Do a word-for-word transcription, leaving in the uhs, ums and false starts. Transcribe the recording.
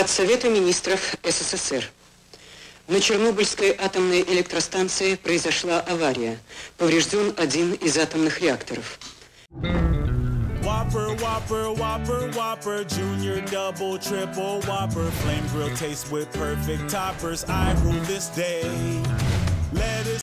От Совета министров СССР. На Чернобыльской атомной электростанции произошла авария. Поврежден один из атомных реакторов. Whopper, Whopper, Whopper, Whopper, Junior, Double, Triple, Whopper, Flame Grill taste with perfect toppers. I rule this day. Lettuce.